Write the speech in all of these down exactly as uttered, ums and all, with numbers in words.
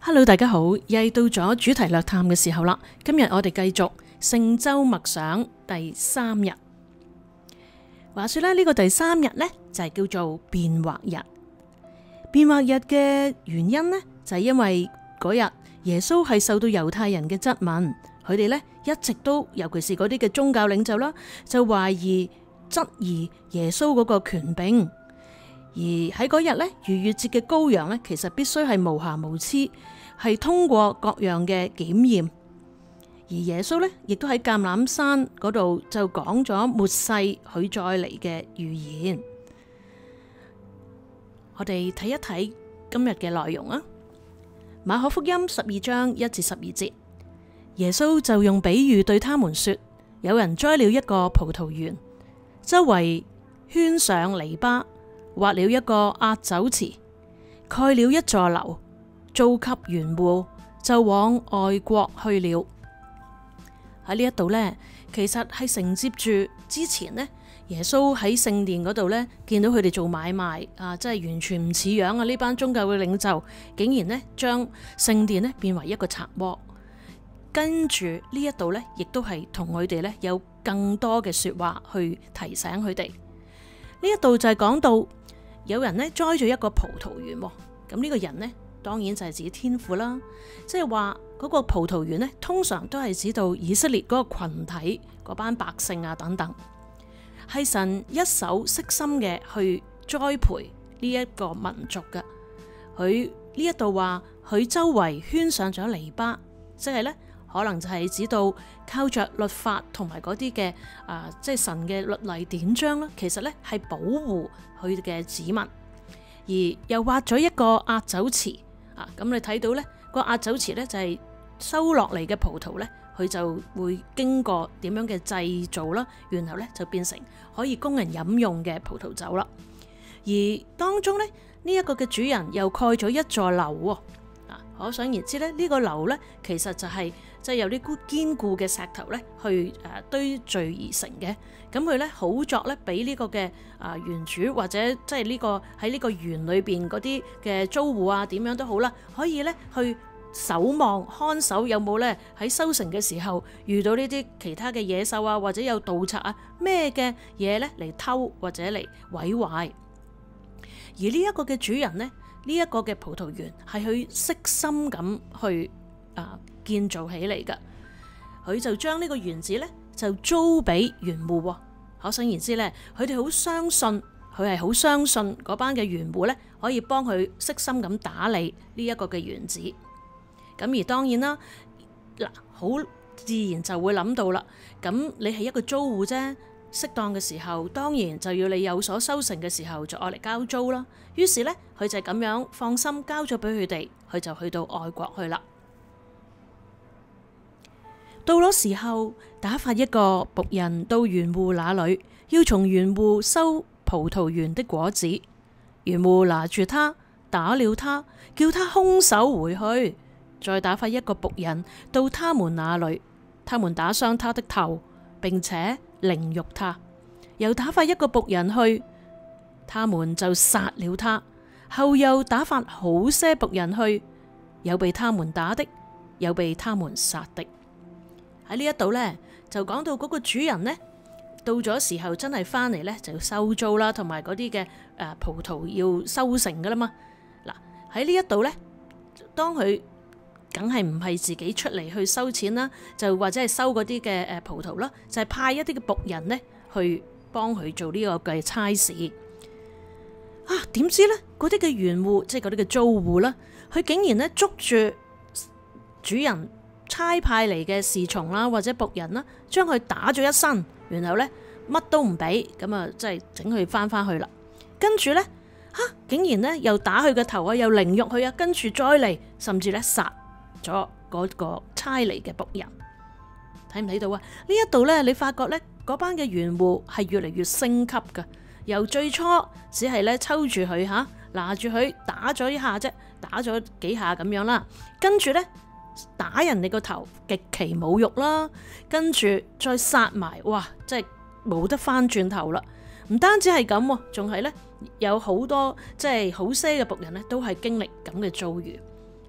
Hello， 大家好，又係到咗主題略探嘅時候啦。今日我哋繼續聖周默想第三日。話說咧，呢個第三日呢，就係叫做變惑日。變惑日嘅原因呢，就係因為嗰日耶穌係受到猶太人嘅質問，佢哋呢一直都，尤其是嗰啲嘅宗教領袖啦，就懷疑質疑耶穌嗰個權柄。而喺嗰日呢，逾越節嘅羔羊呢，其實必須係無瑕無疵，係通過各樣嘅檢驗。而耶穌呢，亦都喺橄欖山嗰度就講咗末世佢再嚟嘅預言。我哋睇一睇今日嘅內容啊。馬可福音十二章一至十二節，耶穌就用比喻對他們說：有人栽了一個葡萄園，周圍圈上籬笆，挖了一個壓酒池，蓋了一座樓，租給園戶，就往外國去了。喺呢一度呢，其實係承接住之前呢，耶穌喺聖殿嗰度呢，見到佢哋做買賣啊，真係完全唔似樣啊！呢班宗教嘅領袖竟然呢，將聖殿呢變為一個賊窩，跟住呢一度呢，亦都係同佢哋呢有更多嘅說話去提醒佢哋。呢一度就係講到有人呢栽咗一個葡萄園，咁呢個人呢，當然就係指天父啦，即係話嗰個葡萄園呢，通常都係指到以色列嗰個群體嗰班百姓啊等等，係神一手悉心嘅去栽培呢一個民族嘅。佢呢一度話佢周圍圈上咗籬笆，即係呢，可能就係指到靠着律法同埋嗰啲嘅啊，即係神嘅律例典章啦，其實呢係保護佢嘅子民，而又挖咗一個壓酒池啊，咁你睇到呢個壓酒池呢，就係收落嚟嘅葡萄呢，佢就會經過點樣嘅製造啦，然後呢就變成可以供人飲用嘅葡萄酒啦。而當中呢，呢一個嘅主人又蓋咗一座樓喎，啊，可想而知呢，呢個樓呢，其實就係即係有啲堅固嘅石頭呢去誒堆聚而成嘅。咁佢呢好作呢俾呢個嘅啊園主或者即係呢個喺呢個園裏邊嗰啲嘅租戶啊，點樣都好啦，可以呢去守望看守有冇呢喺收成嘅時候遇到呢啲其他嘅野獸啊，或者有盜賊啊咩嘅嘢呢嚟偷或者嚟毀壞。而呢一個嘅主人呢，呢、這、一個嘅葡萄園係佢悉心咁去啊建造起嚟㗎，佢就將呢個園子呢就租俾園戶。可想而知呢，佢哋好相信，佢係好相信嗰班嘅園戶呢可以幫佢悉心咁打理呢一個嘅園子。咁而當然啦，嗱，好自然就會諗到啦。咁你係一個租戶啫，適當嘅時候，當然就要你有所收成嘅時候，就愛嚟交租啦。於是呢，佢就咁樣放心交咗俾佢哋，佢就去到外國去啦。到咗時候，打發一個僕人到園戶那裏，要從園戶收葡萄園的果子。園戶拿住他，打了他，叫他空手回去。再打發一個僕人到他們那裏，他們打傷他的頭，並且凌辱他。又打發一個僕人去，他們就殺了他。後又打發好些僕人去，有被他們打的，有被他們殺的。喺呢一度呢，就講到嗰個主人呢，到咗時候真係翻嚟呢，就要收租啦，同埋嗰啲嘅誒葡萄要收成噶啦嘛。嗱，喺呢一度呢，當佢梗係唔係自己出嚟去收錢啦，就或者係收嗰啲嘅誒葡萄啦，就係、是、派一啲嘅僕人呢去幫佢做呢個嘅差事。啊，點知呢？嗰啲嘅園戶，即係嗰啲嘅租戶啦，佢竟然呢捉住主人差派嚟嘅侍從啦，或者僕人啦，將佢打咗一身，然後呢乜都唔俾，咁啊，即係整佢翻翻去啦。跟住呢，吓、啊、竟然呢又打佢個頭啊，又凌辱佢啊，跟住再嚟，甚至呢殺咗嗰個差嚟嘅僕人。睇唔睇到啊？呢一度呢，你發覺呢嗰班嘅園戶係越嚟越升級噶，由最初只係呢抽住佢吓，拿住佢打咗一下啫，打咗幾下咁樣啦，跟住呢。打人哋個頭，極其侮辱啦，跟住再殺埋，哇！真係冇得翻轉頭啦。唔單止係咁，仲係呢，有好多即係好些嘅僕人呢，都係經歷咁嘅遭遇。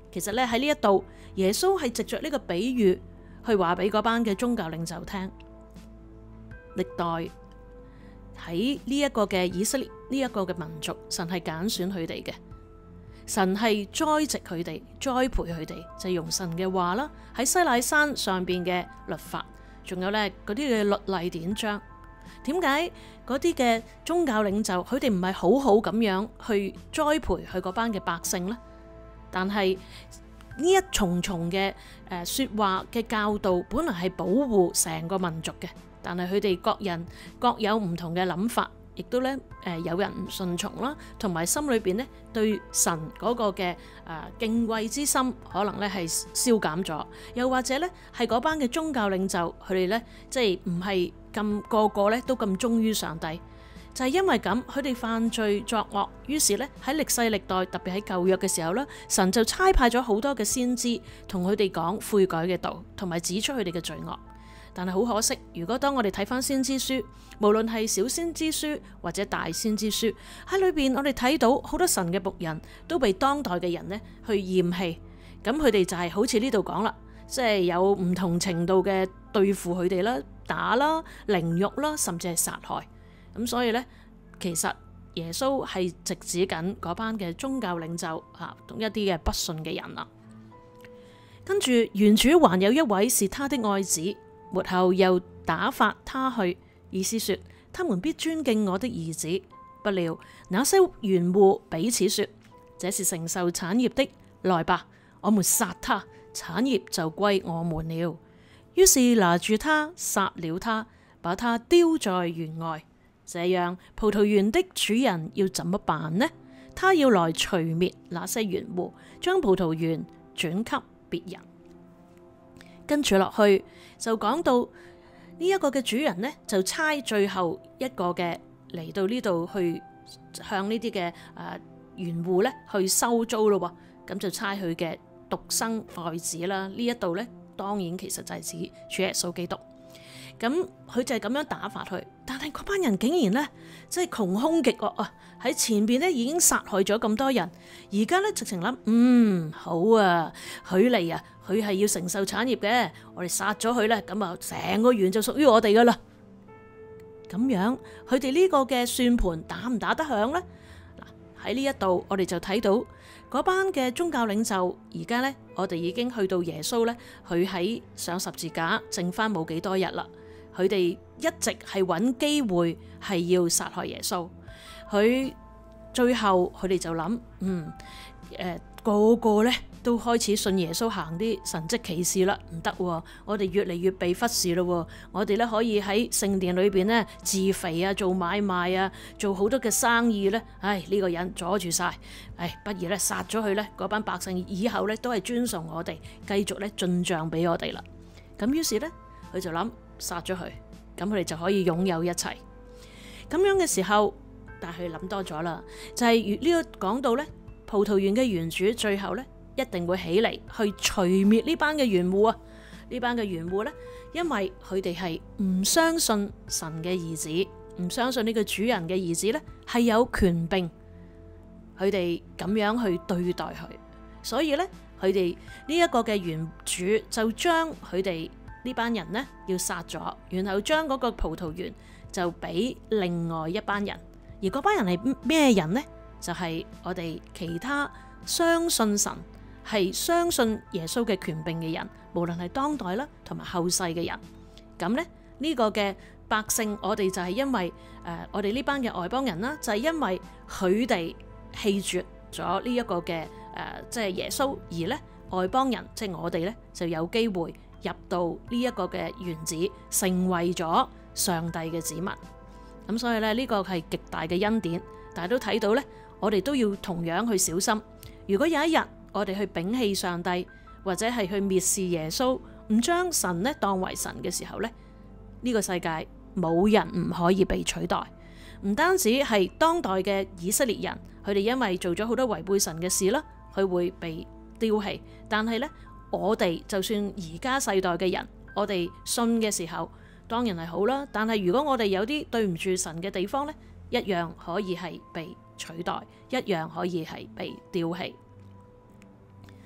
其實咧喺呢一度，耶穌係藉着呢個比喻去話俾嗰班嘅宗教領袖聽，歷代喺呢一個嘅以色列呢一個嘅民族，神係揀選佢哋嘅，神係栽植佢哋、栽培佢哋，就係用神嘅話啦，喺西乃山上邊嘅律法，仲有咧嗰啲嘅律例典章。點解嗰啲嘅宗教領袖佢哋唔係好好咁樣去栽培佢嗰班嘅百姓呢？但係呢一重重嘅誒說話嘅教導，本來係保護成個民族嘅，但係佢哋各人各有唔同嘅諗法，亦都咧誒有人唔順從啦，同埋心裏邊咧對神嗰個嘅誒敬畏之心，可能咧係消減咗，又或者咧係嗰班嘅宗教領袖，佢哋咧即係唔係咁個個咧都咁忠於上帝。就係因為咁，佢哋犯罪作惡，於是咧喺歷世歷代，特別喺舊約嘅時候咧，神就差派咗好多嘅先知同佢哋講悔改嘅道，同埋指出佢哋嘅罪惡。但係好可惜，如果當我哋睇翻先知書，無論係小先知書或者大先知書，喺裏邊我哋睇到好多神嘅僕人都被當代嘅人呢去嫌棄，咁佢哋就係好似呢度講啦，即係有唔同程度嘅對付佢哋啦，打啦、凌辱啦，甚至係殺害。咁所以呢，其實耶穌係直指緊嗰班嘅宗教領袖吓，同一啲嘅不信嘅人啦。跟住原主還有一位是他的愛子，末後又打發他去，意思說他們必尊敬我的兒子。不料那些園戶彼此說：這是承受產業的，來吧，我們殺他，產業就歸我們了。於是拿住他，殺了他，把他丟在園外。這樣葡萄園的主人要怎麼辦呢？他要來除滅那些園戶，將葡萄園轉給別人。跟住落去就講到呢一個嘅主人呢，就差最後一個嘅嚟到呢度去向呢啲嘅誒園戶呢去收租咯。咁就差佢嘅獨生愛子啦。呢一度呢，當然其實就係指主耶穌基督。咁佢就係咁樣打發佢，但係嗰班人竟然呢，即係窮兇極惡啊！喺前邊呢已經殺害咗咁多人，而家呢直情諗，嗯，好啊，佢嚟啊，佢係要承受產業嘅，我哋殺咗佢呢，咁啊成個園就屬於我哋噶啦。咁樣佢哋呢個嘅算盤打唔打得響呢？嗱，喺呢一度我哋就睇到嗰班嘅宗教領袖，而家呢，我哋已經去到耶穌呢，佢喺上十字架剩翻冇幾多日啦。佢哋一直係揾機會係要殺害耶穌，佢最後佢哋就諗，嗯，誒、呃、個個咧都開始信耶穌，行啲神蹟奇事啦，唔得，我哋越嚟越被忽視咯，我哋咧可以喺聖殿裏邊咧自肥啊，做買賣啊，做好多嘅生意咧，唉，呢、這個人阻住晒，唉，不如咧殺咗佢咧，嗰班百姓以後咧都係尊崇我哋，繼續咧進帳俾我哋啦。咁於是咧佢就諗。殺咗佢，咁佢哋就可以擁有一切。咁樣嘅時候，但係佢諗多咗啦，就係呢個講到呢，葡萄園嘅園主最後呢，一定會起嚟去除滅呢班嘅園戶啊！呢班嘅園戶呢，因為佢哋係唔相信神嘅兒子，唔相信呢個主人嘅兒子呢係有權柄，佢哋咁樣去對待佢，所以呢，佢哋呢一個嘅園主就將佢哋。呢班人呢要殺咗，然後將嗰個葡萄園就俾另外一班人，而嗰班人係咩人呢？就係、是、我哋其他相信神、係相信耶穌嘅權柄嘅人，無論係當代啦，同埋後世嘅人。咁呢，呢、這個嘅百姓，我哋就係因為誒、呃，我哋呢班嘅外邦人啦，就係、是、因為佢哋棄絕咗呢一個嘅誒，即、呃、係、就是、耶穌，而呢外邦人即係、就是、我哋呢，就有機會。入到呢一個嘅園子，成為咗上帝嘅子民。咁所以咧，呢個係極大嘅恩典。但係都睇到呢，我哋都要同樣去小心。如果有一日我哋去摒棄上帝，或者係去蔑視耶穌，唔將神呢當為神嘅時候呢，呢個世界冇人唔可以被取代。唔單止係當代嘅以色列人，佢哋因為做咗好多違背神嘅事啦，佢會被丟棄。但係呢。我哋就算而家世代嘅人，我哋信嘅時候當然係好啦，但係如果我哋有啲對唔住神嘅地方呢，一樣可以係被取代，一樣可以係被丟棄。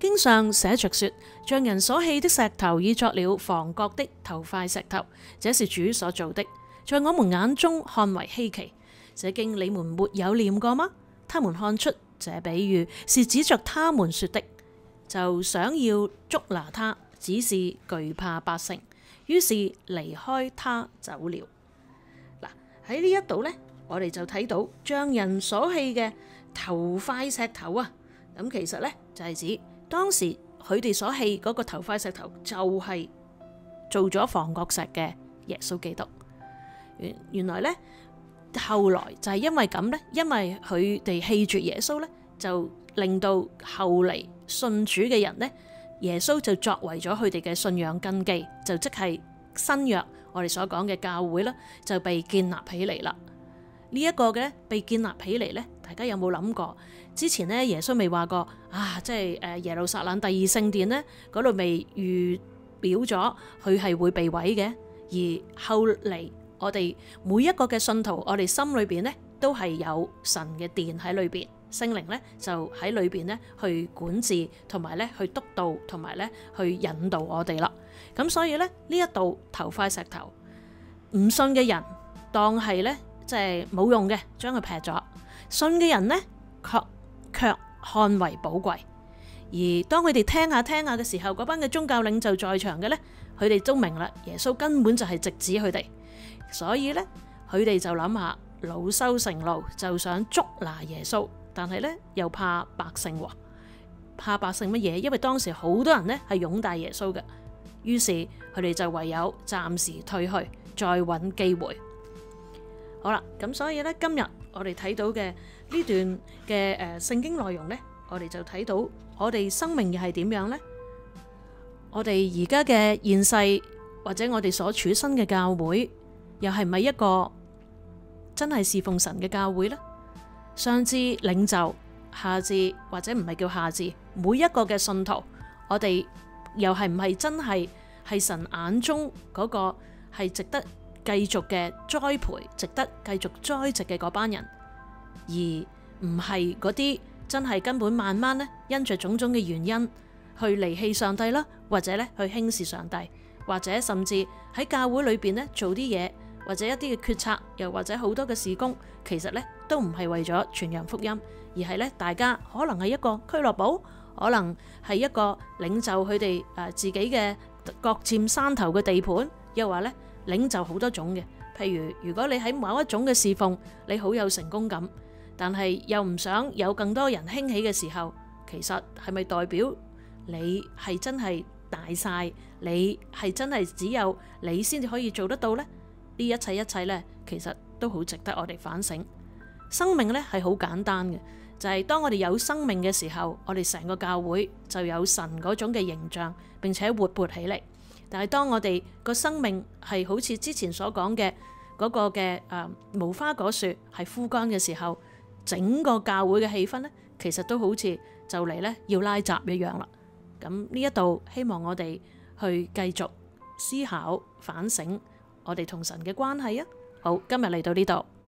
經上寫着說，匠人所棄的石頭已作了房角的頭塊石頭，這是主所造的，在我們眼中看為稀奇。這經你們沒有念過嗎？他們看出這比喻是指着他們說的，就想要捉拿他，只是懼怕百姓，於是離開他走了。嗱，喺呢一度呢，我哋就睇到匠人所棄嘅頭塊石頭啊。咁其實呢，就係指當時佢哋所棄嗰個頭塊石頭，就係做咗房角石嘅耶穌基督。原原來呢，後來就係因為咁呢，因為佢哋棄絕耶穌呢，就令到後嚟信主嘅人呢，耶穌就作為咗佢哋嘅信仰根基，就即係新約我哋所講嘅教會啦，就被建立起嚟啦。呢一個嘅被建立起嚟呢，大家有冇諗過？之前呢，耶穌未話過啊，即係誒耶路撒冷第二聖殿呢，嗰度未預表咗佢係會被毀嘅，而後嚟我哋每一個嘅信徒，我哋心裏邊呢都係有神嘅殿喺裏邊，聖靈呢就喺裏邊呢去管治，同埋呢去督導，同埋呢去引導我哋啦。咁所以呢，呢一度頭塊石頭，唔信嘅人當係呢即係冇用嘅，將佢劈咗；信嘅人呢，卻卻看為寶貴。而當佢哋聽下聽下嘅時候，嗰班嘅宗教領袖在場嘅呢，佢哋都明啦，耶穌根本就係直指佢哋，所以呢，佢哋就諗下惱羞成怒，就想捉拿耶穌，但係呢，又怕百姓喎，怕百姓乜嘢？因為當時好多人呢係擁戴耶穌嘅，於是佢哋就唯有暫時退去，再揾機會。好啦，咁所以呢，今日我哋睇到嘅呢段嘅誒聖經內容呢，我哋就睇到我哋生命又係點樣呢？我哋而家嘅現世或者我哋所處身嘅教會，又係咪一個真係侍奉神嘅教會呢？上至領袖，下至或者唔係叫下至，每一個嘅信徒，我哋又係唔係真係係神眼中嗰個係值得繼續嘅栽培，值得繼續栽植嘅嗰班人，而唔係嗰啲真係根本慢慢咧，因着種種嘅原因去離棄上帝啦，或者咧去輕視上帝，或者甚至喺教會裏邊咧做啲嘢，或者一啲嘅決策，又或者好多嘅事工，其實咧都唔係為咗傳揚福音，而係咧大家可能係一個俱樂部，可能係一個領袖佢哋誒自己嘅各佔山頭嘅地盤，又話咧。領袖好多種嘅，譬如如果你喺某一種嘅侍奉，你好有成功感，但係又唔想有更多人興起嘅時候，其實係咪代表你係真係大晒？你係真係只有你先至可以做得到呢？呢一切一切呢，其實都好值得我哋反省。生命呢係好簡單嘅，就係當我哋有生命嘅時候，我哋成個教會就有神嗰種嘅形象，並且活潑起嚟。但係當我哋個生命係好似之前所講嘅嗰個嘅誒無花果樹係枯乾嘅時候，整個教會嘅氣氛呢，其實都好似就嚟呢要拉閘一樣啦。咁呢一度希望我哋去繼續思考反省我哋同神嘅關係啊。好，今日嚟到呢度。